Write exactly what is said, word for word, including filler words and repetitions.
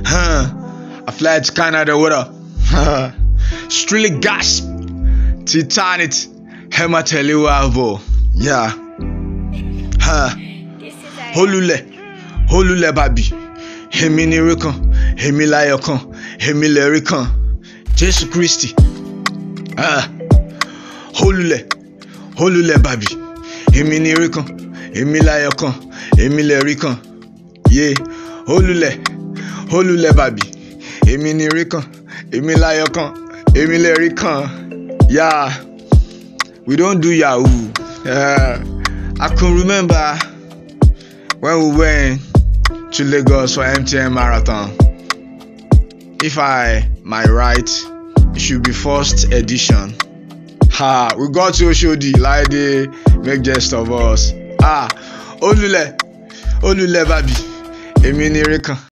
Huh. I fly to Canada with her. Strictly gas. Titanic. Hema Telewa. Yeah. Huh. Holule. Holule baby. Hemi ni rekan. Hemi layo kan. Hemi leri kan. Jesus Christi. Ah. Holule. Holule baby. Hemi ni rekan. Hemi layo kan. Hemi leri kan. Yeah. Holule. Holule baby. Hemi ni rekan. Hemi layo kan. Hemi leri kan. Yeah. We don't do Yahoo. Uh, I can remember when we went to Lagos for M T N Marathon. If I might right, it should be first edition. Ha, we got to Oshodi like they make jest of us. Ah, Olule, Olule baby, Emi ni rekan,